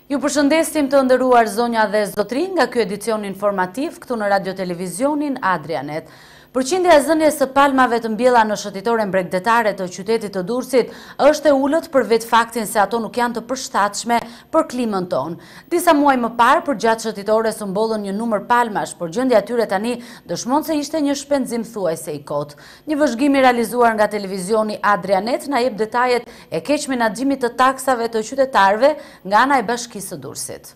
Ju përshëndesim të nderuar zonja dhe zotrin nga ky edicion informativ këtu në Radio Televizionin Adrianet. Përqindja e zënies së palmave të mbjella në shëtitoren bregdetare të qytetit të Durrësit është e ulët për vetë faktin se ato nuk janë të përshtatshme për klimën tonë. Disa muaj më parë, përgjatë shëtitores u mbollën një numër palmash, por gjendja e tyre tani dëshmon se ishte një shpenzim thuajse i kotë. Një vëzhgim i realizuar nga televizioni Adrianet na jep detajet e keq menaxhimit të taksave të qytetarëve nga ana e Bashkisë së Durrësit.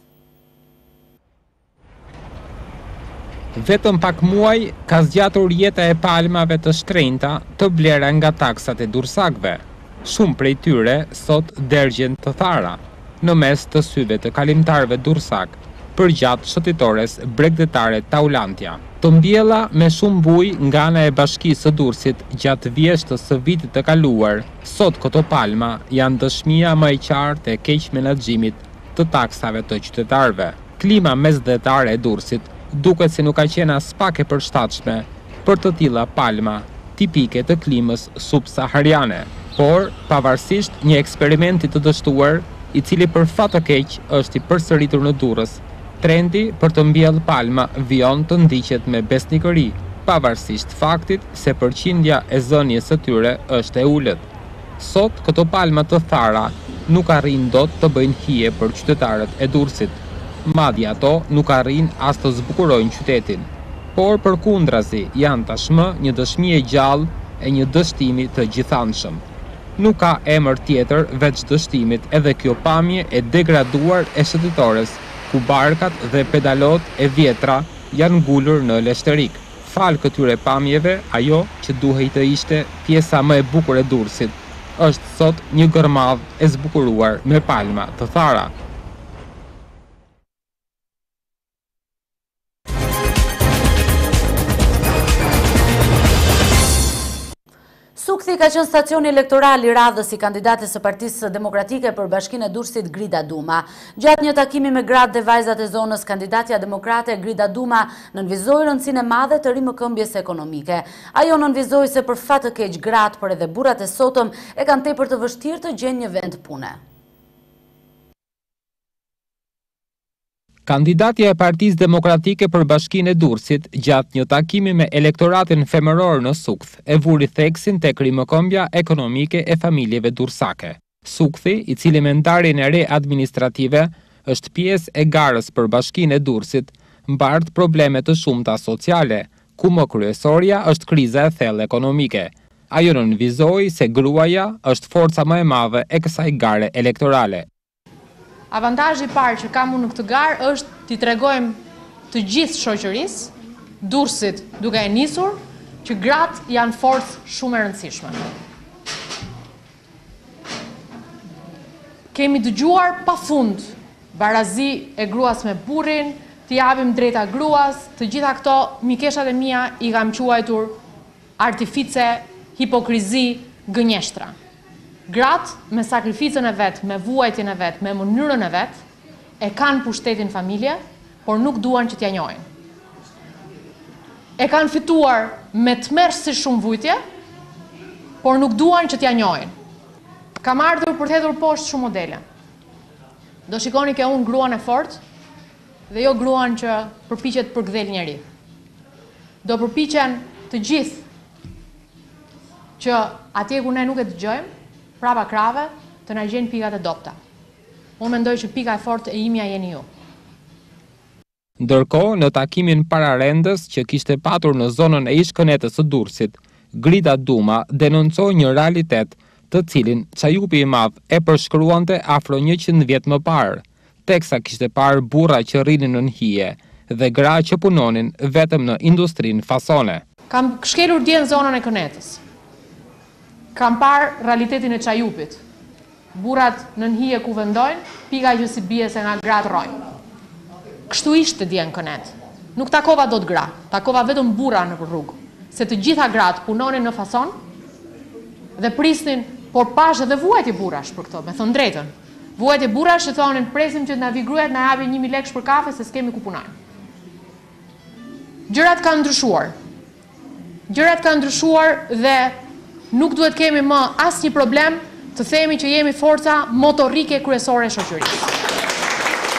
Vetëm pak muaj ka zgjatur jeta e palmave të shtrenjta të blera nga taksat e dursakëve. Shumë prej tyre sot dërgjen të thara, në mes të syve të kalimtarëve dursak, përgjatë shëtitores bregdetare Taulantja. Të mbjella me shumë bujë nga ana e Bashkisë së Durrësit gjatë vjeshtës së vitit të kaluar, sot këto palma janë dëshmia më e qartë e keq menaxhimit të taksave të qytetarëve. Klima mesdhetare e Durrësit duket se nuk ka qenë as pak e përshtatshme për të tilla palma tipike të klimës subsahariane. Por, pavarësisht një eksperimenti të dështuar, i cili për fat të keq është i përsëritur në Durrës, trendi për të mbjellë palma vijon të ndiqet me besnikëri, pavarësisht faktit se përqindja e zënies së tyre është e ulët. Sot këto palma të thara nuk arrin dot të bëjnë hije për qytetarët e Durrësit. Madje ato nuk arrin as të zbukurojnë qytetin, por përkundrazi janë tashmë një dëshmi e gjallë e një dështimi të gjithanshëm. Nuk ka emër tjetër veç dështimit edhe kjo pamje e degraduar e shëtitores, ku barkat dhe pedalot e vjetra janë ngulur në leshterik. Fal këtyre pamjeve, ajo që duhej të ishte pjesa më e bukur e Durrësit, është sot një gërmadh e zbukuruar me palma të thara. Sukthi ka qenë stacioni elektoral i radhës i kandidates së Partisë Demokratike për Bashkinë e Durrësit Grida Duma. Gjatë një takimi me gratë dhe vajzat e zonës, kandidatja demokrate Grida Duma nënvizoi rëndësinë e madhe të rimëkëmbjes ekonomike. Ajo nënvizoi se për fat të keq gratë, por edhe burrat e sotëm e kanë tepër të vështirë të gjejnë një vend pune. Kandidatja e Partisë Demokratike për Bashkinë e Durrësit gjatë një takimi me elektoratin femëror në Sukth e vuri theksin tek rimëkëmbja ekonomike e familjeve dursake. Sukthi, i cili me ndarjen e re administrative është pjesë e garës për Bashkinë e Durrësit, mbart probleme të shumta sociale, ku më kryesorja është kriza e thellë ekonomike. Ajo nënvizoi se gruaja është forca më e madhe e kësaj gare elektorale. Avantazhi i parë që kam unë në këtë garë është t'i tregojmë të gjithë shoqërisë, Durrësit duke e nisur, që gratë janë forcë shumë e rëndësishme. Kemi dëgjuar pafund barazi e gruas me burrin, t'i japim drejta gruas, të gjitha këto mikeshat e mia i kam quajtur artifice, hipokrizi, gënjeshtra. Gratë me sakrificën e vetë, me vuajtjen e vetë, me mënyrën e vetë, e kanë pushtetin familje, por nuk duan që t'ja njohin. E kanë fituar me tmerrsi shumë vujtje, por nuk duan që t'ja njohin. Kam ardhur për të hedhur poshtë shumë modele. Do shikoni ke unë gruan e fortë dhe jo gruan që përpiqet për gdhel njeri. Do përpiqen të gjithë që atje ku ne nuk e dëgjojmë, prapa krave, të na gjenë pikat e dopta. Unë mendoj që pika e fortë e imja jeni ju. Ndërkohë, në takimin pararendës që kishte patur në zonën e ish-kënetës së Durrësit, Grida Duma denoncoi një realitet të cilin çajupi i madh e përshkruante afro 100 vjet më parë, teksa kishte parë burra që rrinin në hije dhe gra që punonin vetëm në industrinë fasone. Kam shkelur dje në zonën e kënetës. Kam parë realitetin e çajupit. Burrat në hije ku vendojnë, pika që si bie se nga gratë rrojnë. Kështu ishte dje në kënet. Nuk takova dot gra, takova vetëm burra në rrugë, se të gjitha gratë punonin në fason dhe prisnin, por pash edhe vuajtje burrash për këto, me thënë drejtën. Vuajtje burrash që thonin presim që na vi gruajt na japin 1000 lekë për kafe se s'kemi ku punojmë. Gjërat kanë ndryshuar. Gjërat kanë ndryshuar dhe nuk duhet kemi më asnjë problem të themi që jemi forca motorike kryesore e shoqërisë.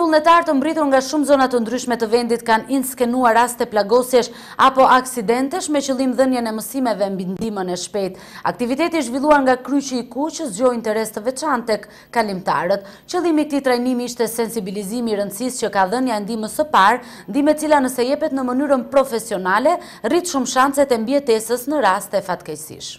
vullnetar të mbritur nga shumë zona të ndryshme të vendit kanë inskenuar raste plagosjesh apo aksidentesh me qëllim dhënien e mësimeve mbi ndihmën e shpejtë. Aktiviteti i zhvilluar nga Kryqi i Kuq zgjoi interes të veçantë tek kalimtarët. Qëllimi i këtij trajnimi ishte sensibilizimi i rëndësisë që ka dhënia e ndihmës së parë, ndihmë e cila nëse jepet në mënyrën profesionale, rrit shumë shanset e mbijetesës në raste fatkeqësish.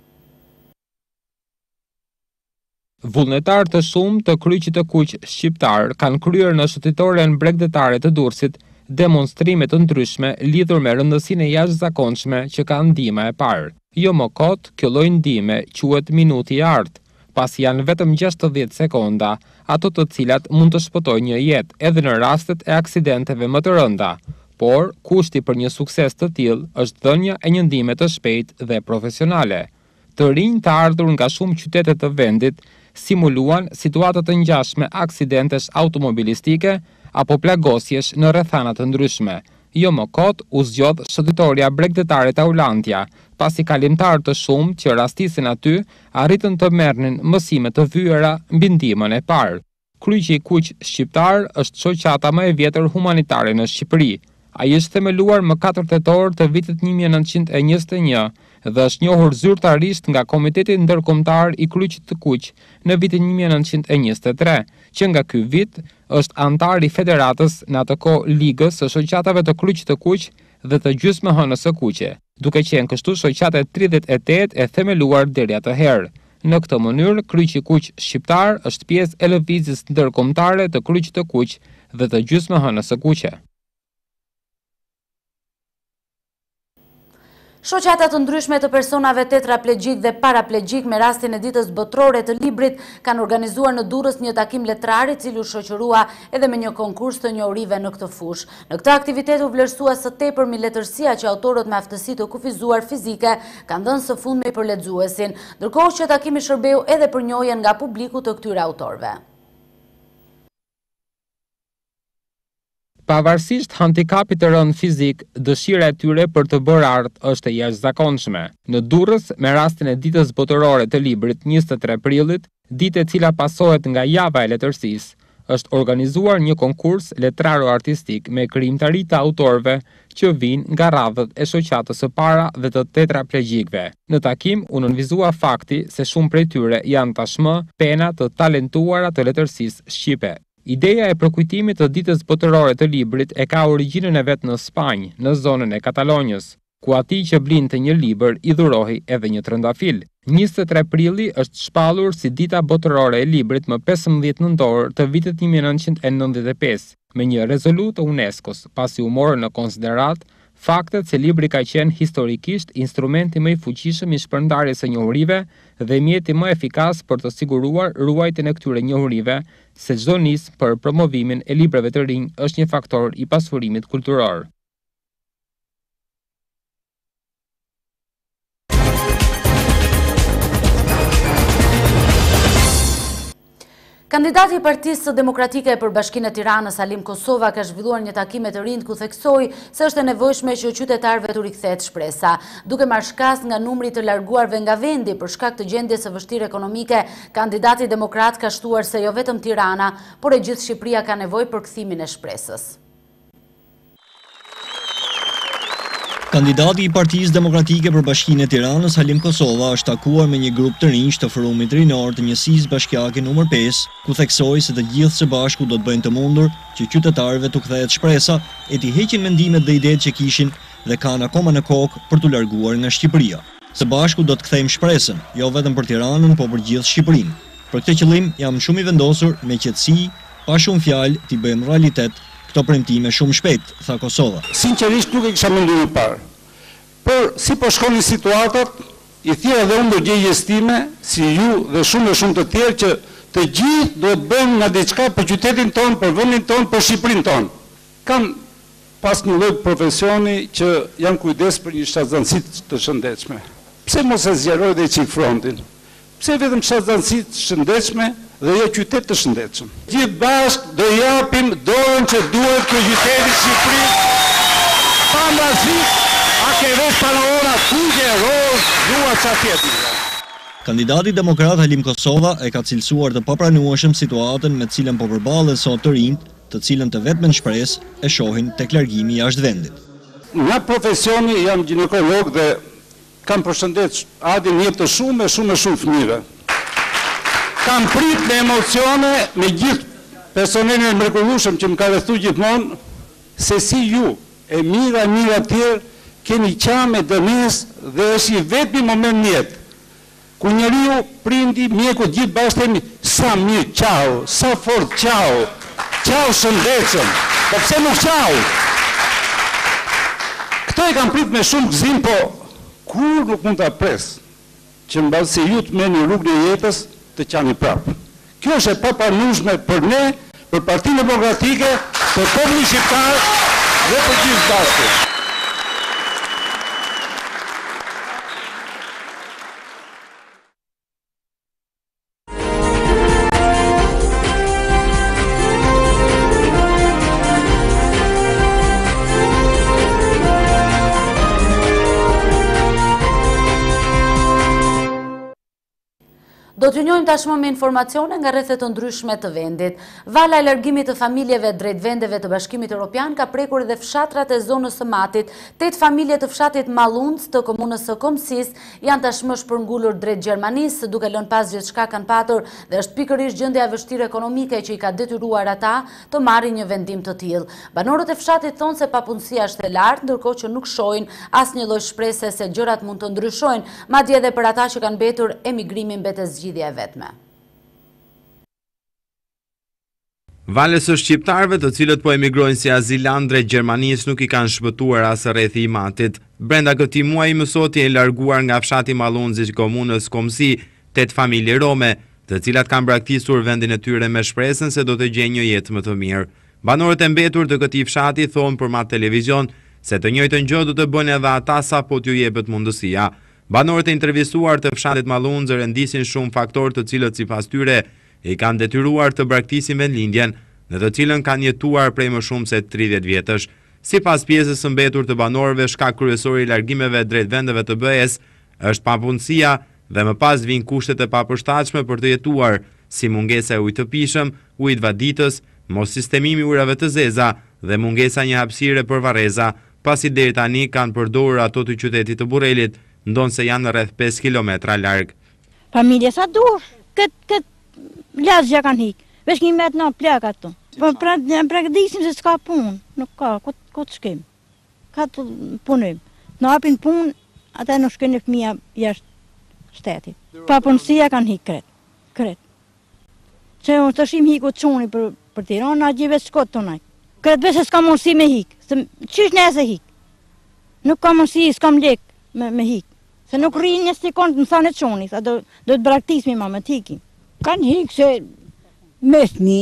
Vullnetar të shumë të Kryqit të Kuq shqiptar kanë kryer në shëtitoren bregdetare të Durrësit demonstrime të ndryshme lidhur me rëndësinë e jashtëzakonshme që ka ndihma e parë. Jo më kot, kjo lloj ndihme quhet minuti i artë, pasi janë vetëm 60 sekonda, ato të cilat mund të shpëtojnë një jetë edhe në rastet e aksidenteve më të rënda. Por kushti për një sukses të tillë është dhënia e një ndihme të shpejtë dhe profesionale. Të rinj të ardhur nga shumë qytete të vendit simuluan situata të ngjashme aksidentesh automobilistike apo plagosjesh në rrethana të ndryshme. Jo më kot u zgjodh shëtitoria bregdetare Taulantja, pasi kalimtarë të shumë që rastisin aty arritën të merrnin mësime të vyera mbi ndihmën e parë. Kryqi i Kuq shqiptar është shoqata më e vjetër humanitare në Shqipëri. Ai është themeluar më 4 tetor të vitit 1921 dhe është njohur zyrtarisht nga Komiteti Ndërkombëtar i Kryqit të Kuq në vitin 1923, që nga ky vit është antar i Federatës në atë kohë Ligës së Shoqatave të Kryqit të Kuq dhe të Gjysmëhënës së Kuqe, duke qenë kështu shoqata e 38 e themeluar deri atëherë. Në këtë mënyrë, Kryqi i Kuq shqiptar është pjesë e lëvizjes ndërkombëtare të Kryqit të Kuq dhe të Gjysmëhënës së Kuqe. Shoqata të ndryshme të personave tetraplegjik dhe paraplegjik me rastin e ditës botërore të librit kanë organizuar në Durrës një takim letrar i cili u shoqërua edhe me një konkurs të njohurive në këtë fushë. Në këtë aktivitet u vlerësua së tepërmi letërsia që autorët me aftësi të kufizuar fizike kanë dhënë së fundmi për lexuesin, ndërkohë që takimi shërbeu edhe për njohjen nga publiku të këtyre autorëve. Pavarësisht handikapit të rënd fizik, dëshira e tyre për të bërë art është e jashtëzakonshme. Në Durrës, me rastin e ditës botërore të librit 23 prillit, ditë e cila pasohet nga java e letërsisë, është organizuar një konkurs letraro-artistik me krijimtari të autorëve që vijnë nga radhët e shoqatës së para dhe të tetraplegjikëve. Në takim u nënvizua fakti se shumë prej tyre janë tashmë pena të talentuara të letërsisë shqipe. Ideja e përkujtimit të ditës botërore të librit e ka origjinën e vet në Spanjë, në zonën e Katalonjës, ku atij që blinte një libër i dhurohej edhe një trëndafil. 23 prilli është shpallur si dita botërore e librit më 15 nëntor të vitit 1995, me një rezolutë të UNESCO-s, pasi u morën në konsiderat faktet se libri ka qenë historikisht instrumenti më i fuqishëm i shpërndarjes së njohurive dhe mjeti më efikas për të siguruar ruajtjen e këtyre njohurive, se çdo nismë për promovimin e librave të rinj është një faktor i pasurimit kulturor. Kandidati i Partisë Demokratike për Bashkinë e Tiranës, Alim Kosova, ka zhvilluar një takim me të rinjt ku theksoi se është e nevojshme që qytetarëve t'u rikthehet shpresa. Duke marrë shkas nga numri të larguarve nga vendi për shkak të gjendjes së vështirë ekonomike, kandidati demokrat ka shtuar se jo vetëm Tirana, por e gjithë Shqipëria ka nevojë për kthimin e shpresës. Kandidati i Partisë Demokratike për Bashkinë e Tiranës, Alim Kosova, është takuar me një grup të rinj të forumit rinor të njësisë bashkiake nr. 5, ku theksoi se të gjithë së bashku do të bëjnë të mundur që qytetarëve t'u kthehet shpresa e t'i heqin mendimet dhe idetë që kishin dhe kanë akoma në kokë për t'u larguar nga Shqipëria. Së bashku do të kthejmë shpresën, jo vetëm për Tiranën, por për gjithë Shqipërinë. Për këtë qëllim jam shumë i vendosur me qetësi, pa shumë fjalë, t'i bëjmë realitet këto premtime shumë shpejt, tha Kosova. Sinqerisht nuk e kisha menduar parë. Por si po shkonin situatat, i thirr edhe unë ndërgjegjes time, si ju dhe shumë të tjerë, që të gjithë duhet bëjmë nga diçka për qytetin tonë, për vendin tonë, për Shqipërinë tonë. Kam pas një lloj profesioni që jam kujdes për një shtatzënësi të shëndetshme. Pse mos e zgjeroj dhe çik frontin? Pse vetëm shtatzënësi të shëndetshme dhe jo qytet të shëndetshëm? Gjithë bashkë do japim dorën që duhet për qytetin Shqipërisë. Pa mbazi, a ke vesh para ora kujde roz, dua ça tjetër. Kandidati demokrat Alim Kosova e ka cilësuar të papranueshëm situatën me cilën po përballen sot të rinjt të cilën të vetmen shpresë e shohin tek largimi jashtë vendit. Nga profesioni jam ginekolog dhe kam përshëndet Adin jep të shumë fëmijëve. Kam prit me emocione me gjithë personelin e mrekullueshëm që më ka rrethu gjithmonë se si ju e mira tjerë keni qame dënes dhe është i vetmi moment në jetë ku njeriu prindi mjeku gjithë bashkë themi sa mirë qau, sa fort qau shëndetshëm, po pse nuk qau? Këto e kam prit me shumë gëzim, po kur nuk mund ta pres që mbasi se ju të merrni rrugën e jetës të qani prapë. Kjo është e papranueshme për ne, për Partinë Demokratike, për popullin shqiptar dhe për gjithë bashkë. Do t'ju njohim tashmë me informacione nga rrethet të ndryshme të vendit. Vala e largimit të familjeve drejt vendeve të Bashkimit Evropian ka prekur edhe fshatrat e zonës së Matit. 8 familje të fshatit Mallunc të komunës së Komsis janë tashmë shpërngulur drejt Gjermanisë, duke lënë pas gjithçka kanë patur dhe është pikërisht gjendja e vështirë ekonomike që i ka detyruar ata të marrin një vendim të tillë. Banorët e fshatit thonë se papunësia është e lartë, ndërkohë që nuk shohin asnjë lloj shprese se gjërat mund të ndryshojnë, madje edhe për ata që kanë mbetur emigrimin mbetet zgjidhja e vetme. Valës së shqiptarëve të cilët po emigrojnë si azilant drejt Gjermanisë nuk i kanë shpëtuar as rrethi i Matit. Brenda këtij muaji mësoti e larguar nga fshati Mallunzi i komunës Komsi 8 familje rome, të cilat kanë braktisur vendin e tyre me shpresën se do të gjejnë një jetë më të mirë. Banorët e mbetur të këtij fshati thonë për Mat Televizion se të njëjtën gjë do të bëjnë edhe ata sapo t'ju jepet mundësia. Banorët e intervistuar të fshatit Mallunzi rendisin shumë faktorë të cilët sipas tyre i kanë detyruar të braktisin vendlindjen, në të cilën kanë jetuar prej më shumë se 30 vjetësh. Sipas pjesës së mbetur të banorëve, shkak kryesor i largimeve drejt vendeve të BE-s është papunësia dhe më pas vijnë kushtet e papërshtatshme për të jetuar, si mungesa e ujit të pishëm, ujit vaditës, mos sistemimi ujrave të zeza dhe mungesa një hapësire për varreza, pasi deri tani kanë përdorur ato të qytetit të Burrelit, ndonë se janë rreth 5 kilometra larg. Familje sa dush, këtë lazgja kanë hikë, veç një metë në plak ato. Po në prekdisim se s'ka punë, nuk ka, ku të shkim, ka të punim. Në hapin punë, ata nuk shkën e fëmija jashtë shtetit. Pa punësia kanë hikë kretë. Që unë të shim hiku të quni për Tiranë, a gjive s'kot të najtë. Kretë veç se s'ka mundësi me hikë, qysh nese hikë. Nuk ka mundësi, s'kam lekë me hikë. Se nuk rrinë një stikon të mësane qoni, sa do të braktismi ma me t'hikim. Kanë hikë se me fmi,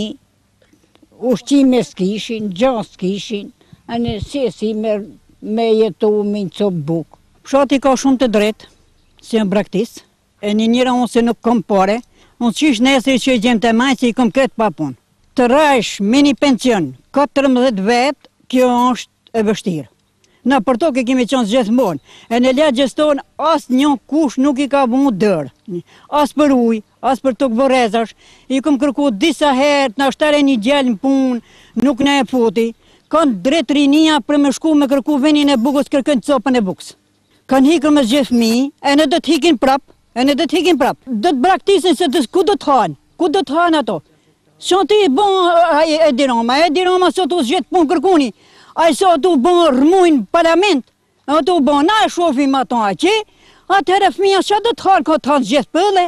ushqime s'kishin, gjas s'kishin, anë si me jetu minë copë bukë. Fshati ka shumë të drejtë, si në braktis, e njëra unë se nuk kom pare, unë qish nesri që i gjemë të majtë që i kom këtë papun. Të rajsh mini pension, 14 vetë, kjo është e vështirë. Na për to kemi qenë gjithmonë, e në letë gjeston asë një kush nuk i ka bu dërë, asë për ujë, asë për tokë vërezash, i kom kërku disa herë, na shtare një gjellë në punë, nuk ne e futi, kanë drejt rinia për me shku me kërku venin e bukës, kërkën copën e bukës. Kanë hikër me gjithë fëmijë, e në do të hikin prap, do të braktisin se ku do të hanë ato. Që ti i bon Ediroma sot u zgjetë punë kërkuni, a i sot u bon rëmujnë parlament, a të u bon na e shofim ato aqe, atëherë fëmija që do të hanë këtë hanë zgjetë pëlle.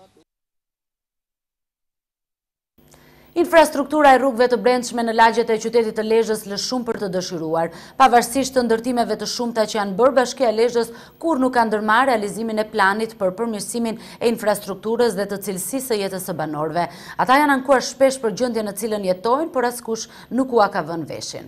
Infrastruktura e rrugëve të brendshme në lagjet e qytetit të Lezhës lë shumë për të dëshiruar. Pavarësisht të ndërtimeve të shumta që janë bërë, Bashkia e Lezhës kur nuk ka ndërmarrë realizimin e planit për përmirësimin e infrastrukturës dhe të cilësisë së jetës së banorëve. Ata janë ankuar shpesh për gjendjen në cilën jetojnë, por askush nuk ua ka vënë veshin.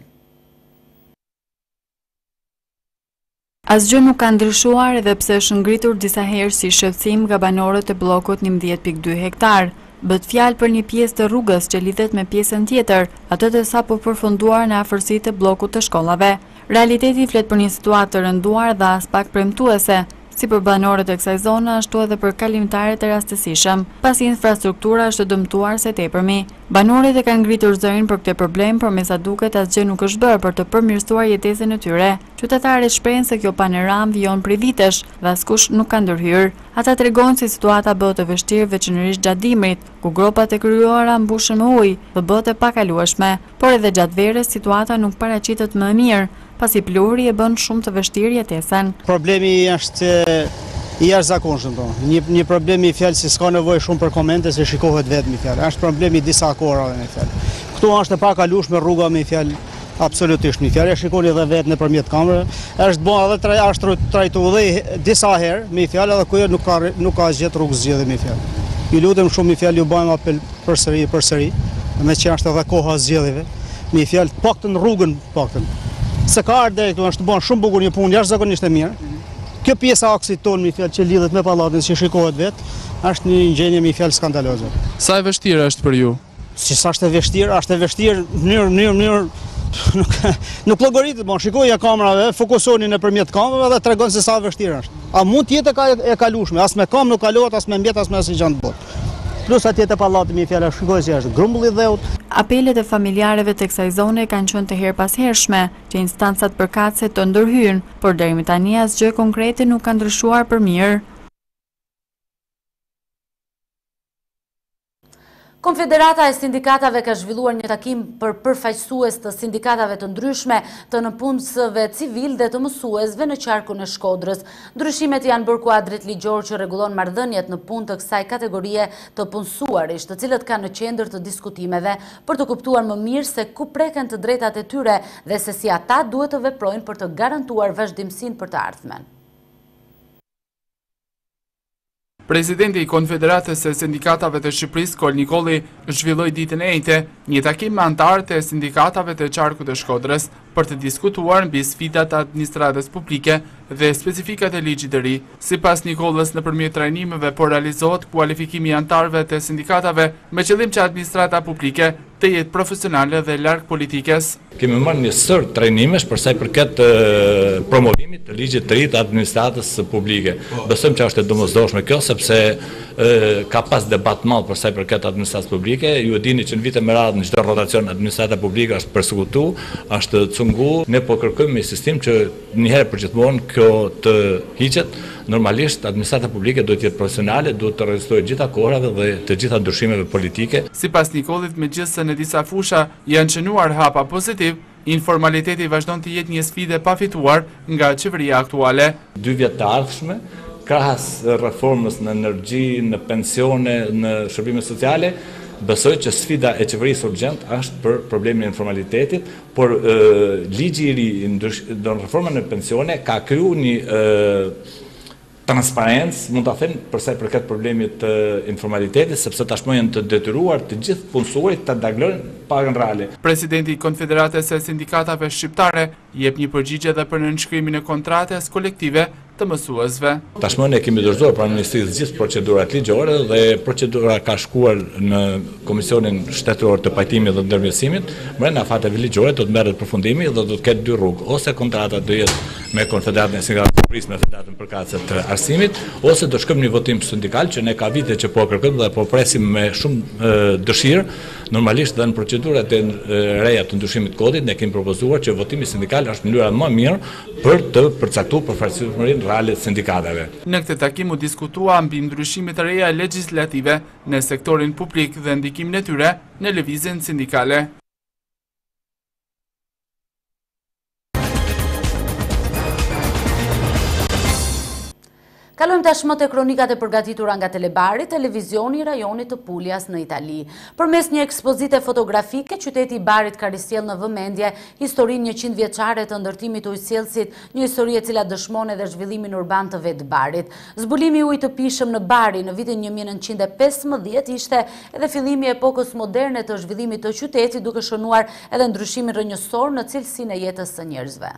Asgjë nuk ka ndryshuar edhe pse është ngritur disa herë si shqetësim nga banorët e bllokut 11.2 hektar. Bët fjalë për një pjesë të rrugës që lidhet me pjesën tjetër, atë të sapo përfunduar në afërsitë e bllokut të shkollave. Realiteti flet për një situatë të rënduar dhe as pak premtuese, si për banorët e kësaj zone ashtu edhe për kalimtarët e rastësishëm, pasi infrastruktura është dëmtuar së tepërmi. Banorët e kanë ngritur zërin për këtë problem, por me sa duket asgjë nuk është bërë për të përmirësuar jetesën e tyre. Qytetarët shprehen se kjo panoramë vijon prej vitesh dhe askush nuk ka ndërhyrë. Ata tregojnë se situata bëhet e vështirë veçanërisht gjatë dimrit, ku gropat e krijuara mbushen me ujë dhe bëhet e pakalueshme, por edhe gjatë verës situata nuk paraqitet më e mirë, pasi pluri e bën shumë të vështirë jetesën. Problemi është i jashtëzakonshëm. Një problemi i fjalë si s'ka nevojë shumë për komente se shikohet vetëm i fjalë. Është problemi i disa korave me fjalë. Këtu është e pakalueshme rruga me fjalë, absolutisht me fjalë. Shikoni edhe vetë nëpërmjet kamerave. Është bën edhe është trajtuar edhe disa herë me fjalë edhe ku nuk ka asgjë rrugë zgjedhje me fjalë. Ju lutem shumë me fjalë, ju bëjmë apel përsëri, me që është edhe koha zgjedhjeve. Me fjalë paktën rrugën paktën. Se ka ardhur këtu është bën shumë bukur një punë jashtëzakonisht e mirë. Kjo pjesa aksit tonë mi fjalë që lidhet me pallatin që shikohet vetë, është një gjendje mi fjalë skandaloze. Sa e vështirë është për ju? Si sa është e vështirë në mënyrë nuk llogaritet, bon, shikoja kamerave, fokusoni nëpërmjet kamerave dhe tregon se sa vështirë është. A mund të jetë e kalueshme, as me kamë nuk kalohet, as me mjet, as me asnjë gjë të botë. Plus atje te pallati mi fjalë shikoj se është grumbull i dheut. Apelet e familjarëve të kësaj zone kanë qenë të herpashershme që instancat përkatëse të ndërhyjnë, por deri më tani asgjë konkrete nuk ka ndryshuar për mirë. Konfederata e sindikatave ka zhvilluar një takim për përfaqësues të sindikatave të ndryshme të nëpunësve civil dhe të mësuesve në qarkun e Shkodrës. Ndryshimet janë bërë kuadrit ligjor që rregullon marrëdhëniet në punë të kësaj kategorie të punësuarish, të cilët kanë në qendër të diskutimeve për të kuptuar më mirë se ku preken të drejtat e tyre dhe se si ata duhet të veprojnë për të garantuar vazhdimsinë për të ardhmen. Presidenti i Konfederatës e Sindikatave të Shqipërisë, Kol Nikolli, zhvilloi ditën e njëjtë një takim me anëtarët e sindikatave të qarkut të Shkodrës për të diskutuar mbi sfidat e administratës publike dhe specifikat e ligjit të ri. Sipas Nikollës, nëpërmjet trajnimeve po realizohet kualifikimi i anëtarëve të sindikatave me qëllim që administrata publike të jetë profesionale dhe larg politikës. Kemi marrë një sër trajnimesh për sa i përket promovimit të ligjit të ri të administratës publike. Besojmë që është e domosdoshme kjo, sepse ka pas debat madh për sa i përket administratës publike. Ju e dini që në vite me radhë në çdo rotacion administrata publike është përsekutuar, është cungu. Ne po kërkojmë një sistem që një herë për gjithmonë kjo të hiqet. Normalisht administrata publike duhet të jetë profesionale, duhet të rezistojë gjitha kohrave dhe të gjitha ndryshimeve politike. Sipas Nikollit, megjithëse në disa fusha janë qenuar hapa pozitiv, informaliteti vazhdon të jetë një sfidë e pafituar nga qeveria aktuale. 2 vjet të ardhshme, krahas reformës në energji, në pensione, në shërbime sociale, besoj që sfida e qeverisë urgjent është për problemin e informalitetit, por ligji i ri në reformën e pensione ka kriju një transparencë, mund ta them, për sa i përket problemit të informalitetit, sepse tashmë janë të detyruar të gjithë punësuarit të ndaglojnë pagën reale. Presidenti i Konfederatës së Sindikatave Shqiptare jep një përgjigje edhe për nënshkrimin e kontratës kolektive të mësuesve. Tashmë ne kemi dorëzuar pranë Ministrisë gjithë procedurat ligjore dhe procedura ka shkuar në Komisionin Shtetëror të Pajtimit dhe Ndërmjetësimit. Brenda fateve ligjore do të merret përfundimi dhe do të ketë 2 rrugë, ose kontrata do jetë me Konfederatën e Sindikatave të Shqipërisë me Federatën përkatëse të arsimit, ose do shkojmë në votim sindikal që ne ka vite që po kërkojmë dhe po presim me shumë dëshirë. Normalisht dhe në procedurat e reja të ndryshimit kodit ne kemi propozuar që votimi sindikal është mënyra më mirë për të përcaktuar përfaqësuesmërinë reale të sindikatave. Në këtë takim u diskutua mbi ndryshimet e reja legjislative në sektorin publik dhe ndikimin e tyre në lëvizjen sindikale. Kalojmë tashmë te kronikat e përgatitura nga Telebari, televizioni i rajonit të Puljas në Itali. Përmes një ekspozite fotografike, qyteti i Barit ka risjell në vëmendje historinë 100 vjeçare të ndërtimit të ujësjellësit, një histori e cila dëshmon edhe zhvillimin urban të vetë Barit. Zbulimi i ujit të pishëm në Bari në vitin 1915 ishte edhe fillimi i epokës moderne të zhvillimit të qytetit, duke shënuar edhe ndryshimin rrënjësor në cilësinë e jetës së njerëzve.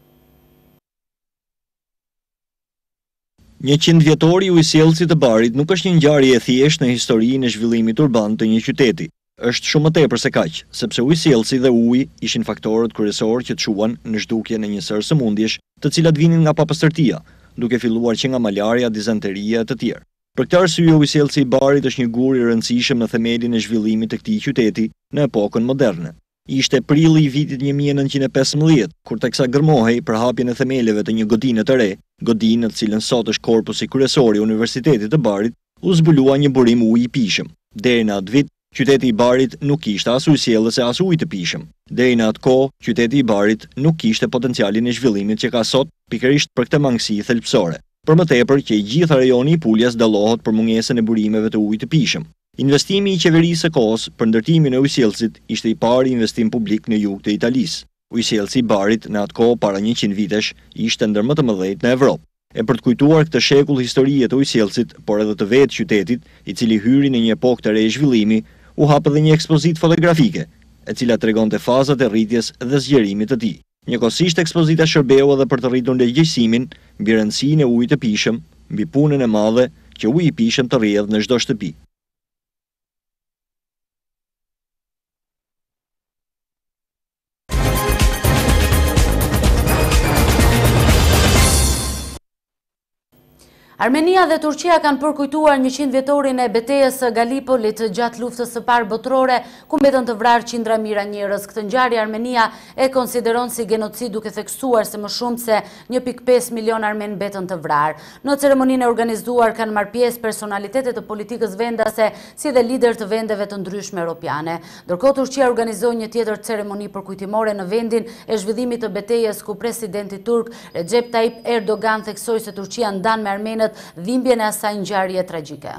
100 vjetori i ujësjellësit të Barit nuk është një ngjarje e thjeshtë në historinë e zhvillimit urban të një qyteti. Është shumë më tepër se kaq, sepse ujësjellësi dhe uji ishin faktorët kryesorë që çuan në zhdukjen e një sër sëmundjesh, të cilat vinin nga papastërtia, duke filluar që nga malaria, dizenteria e të tjerë. Për këtë arsye, ujësellësi i barit është një gur i rëndësishëm në themelin e zhvillimit të këtij qyteti në epokën moderne. Ishte prilli i vitit 1915, kur teksa gërmohej për hapjen e themeleve të një godine të re, godinë të cilën sot është korpusi kryesor i Universitetit të Barit, u zbulua një burim ujë i pishëm. Deri në atë vit, qyteti i Barit nuk kishte as ujësellës e as ujë të pishëm. Deri në atë kohë, qyteti i Barit nuk kishte potencialin e zhvillimit që ka sot, pikërisht për këtë mangësi thelbësore. Për më tepër që i gjithë rajoni i Puljas dallohet për mungesën e burimeve të ujit të pishëm. Investimi i qeverisë së kohës për ndërtimin e ujësellësit ishte i pari investim publik në jug të Italisë. Ujësellësi i Barit në atë kohë para 100 vitesh ishte ndër më të mëdhenjt në Evropë. E për të kujtuar këtë shekull historie të ujësellësit, por edhe të vetë qytetit, i cili hyri në një epokë të re zhvillimi, u hap edhe një ekspozitë fotografike, e cila tregonte fazat e rritjes dhe zgjerimit të tij. Njëkohësisht ekspozita shërbeu edhe për të rritur ndërgjegjësimin mbi rëndësinë e ujit të pishëm, mbi punën e madhe që uji i pishëm të rrjedh në çdo shtëpi. Armenia dhe Turqia kanë përkujtuar 100 vjetorin e betejës së Galipolit gjatë luftës së parë botërore, ku mbetën të vrarë qindra mijëra njerëz. Këtë ngjarje Armenia e konsideron si genocid, duke theksuar se më shumë se 1.5 milion armen mbetën të vrarë. Në ceremoninë e organizuar kanë marrë pjesë personalitetet të politikës vendase, si dhe lider të vendeve të ndryshme europiane. Ndërkohë Turqia organizoi një tjetër ceremoni përkujtimore në vendin e zhvillimit të betejës, ku presidenti turk Recep Tayyip Erdogan theksoi se Turqia ndan me armenët dhimbjen e asaj ngjarje tragjike.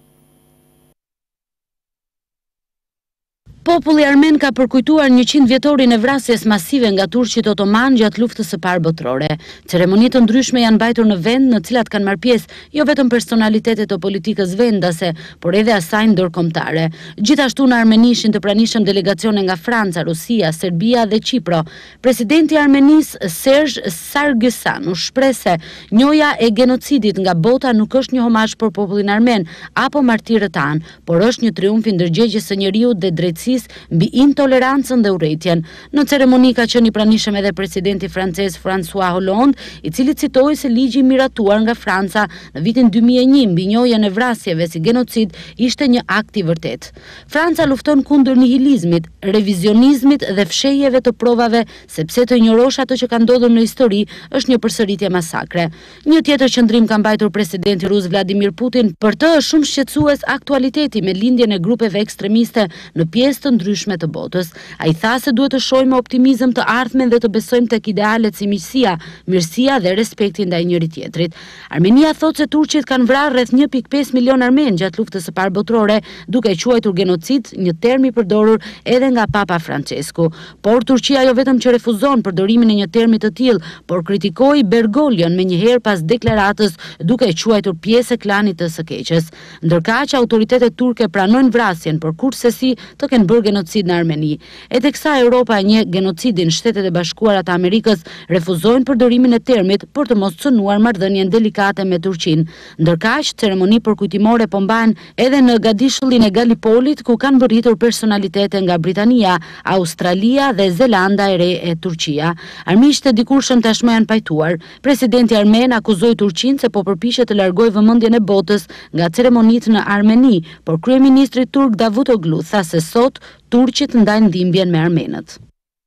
Populli armen ka përkujtuar 100 vjetorin e vrasjes masive nga turqit otoman gjatë luftës së parë botërore. Ceremoni të ndryshme janë mbajtur në vend, në cilat kanë marrë pjesë jo vetëm personalitetet të politikës vendase, por edhe asaj ndërkombëtare. Gjithashtu në Armeni ishin të pranishëm delegacione nga Franca, Rusia, Serbia dhe Qipro. Presidenti i Armenisë Serge Sargsyan u shpreh se njoja e genocidit nga bota nuk është një homazh për popullin armen apo martirët tanë, por është një triumf i ndërgjegjjes së njeriut dhe drejtësisë mbi intolerancën dhe urrëtitjen. Në ceremoni ka qenë i pranishëm edhe presidenti francez François Hollande, i cili citoi se ligji miratuar nga Franca në vitin 2001 mbi njohjen e vrasjeve si genocid ishte një akt i vërtet. Franca lufton kundër nihilizmit, revizionizmit dhe fshehjeve të provave, sepse të injorosh ato që ka ndodhur në histori është një përsëritje masakre. Një tjetër qëndrim ka mbajtur presidenti rus Vladimir Putin. Për të është shumë shqetësues aktualiteti me lindjen e grupeve ekstremiste në pjesë të ndryshme të botës. Ai tha se duhet të shohim me optimizëm të ardhmen dhe të besojmë tek idealet si miqësia, mirësia dhe respekti ndaj njëri tjetrit. Armenia thotë se turqit kanë vrarë rreth 1.5 milion armen gjatë luftës së parë botërore, duke e quajtur genocid, një term i përdorur edhe nga Papa Francesku. Por Turqia jo vetëm që refuzon përdorimin e një termi të tillë, por kritikoi Bergoglion menjëherë pas deklaratës, duke e quajtur pjesë e klanit të së keqes. Ndërkaq autoritetet turke pranojnë vrasjen, por kurse si të kenë bërë genocid në Armeni. E teksa Europa e njeh genocidin, Shtetet e Bashkuara të Amerikës refuzojnë përdorimin e termit për të mos cënuar marrëdhënien delikate me Turqinë. Ndërkaq, ceremoni përkujtimore po mbahen edhe në gadishullin e Galipolit, ku kanë mbërritur personalitete nga Britania, Australia dhe Zelanda e Re e Turqia. Armiqtë e dikurshëm tashmë janë pajtuar. Presidenti armen akuzoi Turqinë se po përpiqet të largojë vëmendjen e botës nga ceremonitë në Armeni, por kryeministri turk Davutoglu tha se sot turqit ndajnë dhimbjen me armenët.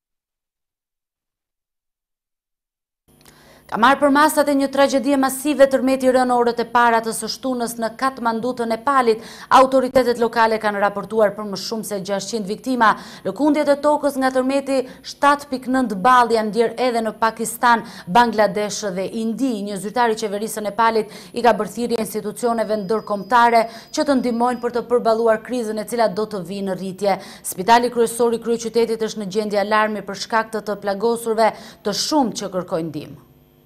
Ka marrë për masat e një tragjedie masive tërmeti rënë orët e para të së shtunës në Katmandu të Nepalit. Autoritetet lokale kanë raportuar për më shumë se 600 viktima. Lëkundjet e tokës nga tërmeti 7.9 ball janë ndjer edhe në Pakistan, Bangladesh dhe Indi. Një zyrtar i qeverisë së Nepalit i ka bërë thirrje institucioneve ndërkombëtare që të ndihmojnë për të përballuar krizën e cila do të vijë në rritje. Spitali kryesor i kryeqytetit është në gjendje alarmi për shkak të plagosurve të shumtë që kërkojnë ndihmë.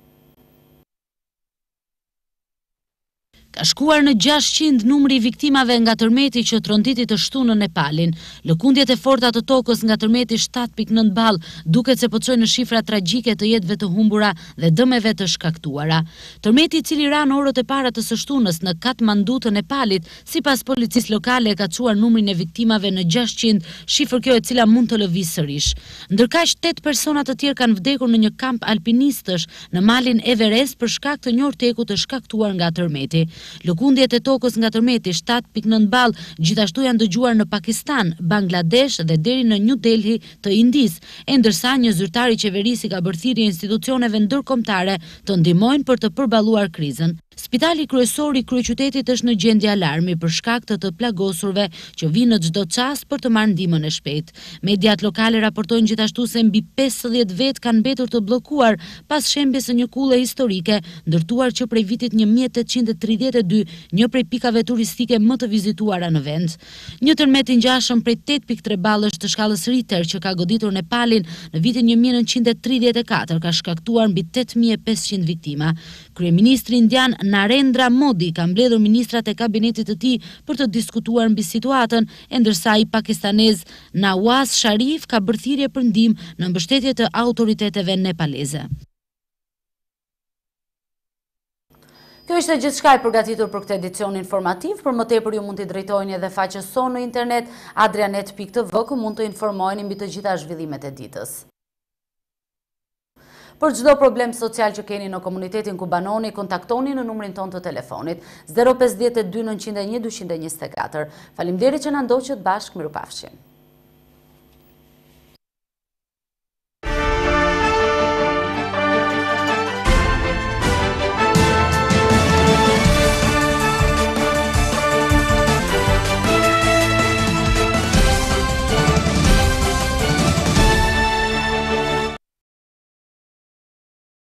Ka shkuar në 600 numri i viktimave nga tërmeti që tronditi të shtunë në Nepalin. Lëkundjet e forta të tokës nga tërmeti 7.9 ball duket se po çojnë në shifra tragjike të jetëve të humbura dhe dëmeve të shkaktuara. Tërmeti i cili ra në orët e para të së shtunës në Katmandu të Nepalit, sipas policisë lokale ka çuar numrin e viktimave në 600, shifër kjo e cila mund të lëvizë sërish. Ndërkaq 8 persona të tjerë kanë vdekur në një kamp alpinistësh në malin Everest për shkak të një urteku të shkaktuar nga tërmeti. Lëkundjet e tokës nga tërmeti 7.9 ball gjithashtu janë dëgjuar në Pakistan, Bangladesh dhe deri në New Delhi të Indis, e ndërsa një zyrtar i qeverisë ka bërë thirrje institucioneve ndërkombëtare të ndihmojnë për të përballuar krizën. Spitali kryesor i kryeqytetit është në gjendje alarmi për shkak të plagosurve që vinë në çdo çast për të marrë ndihmën e shpejtë. Mediat lokale raportojnë gjithashtu se mbi 50 vet kanë mbetur të bllokuar pas shembjes së një kulle historike ndërtuar që prej vitit 1832, një prej pikave turistike më të vizituara në vend. Një tërmet i ngjashëm prej 8.3 ballësh të shkallës Richter që ka goditur Nepalin në vitin 1934 ka shkaktuar mbi 8500 viktima. Kryeministri indian Narendra Modi ka mbledhur ministrat e kabinetit të tij për të diskutuar mbi situatën, e ndërsa i pakistanez Nawaz Sharif ka bërë thirrje për ndihmë në mbështetje të autoriteteve nepaleze. Kjo ishte gjithçka e përgatitur për këtë edicion informativ. Për më tepër ju mund t'i drejtojeni edhe faqes sonë në internet adrianet.tv, ku mund të informoheni mbi të gjitha zhvillimet e ditës. Për çdo problem social që keni në komunitetin ku banoni, kontaktoni në numrin ton të telefonit 052 901 224. Faleminderit që na ndoqët bashkë, mirupafshim.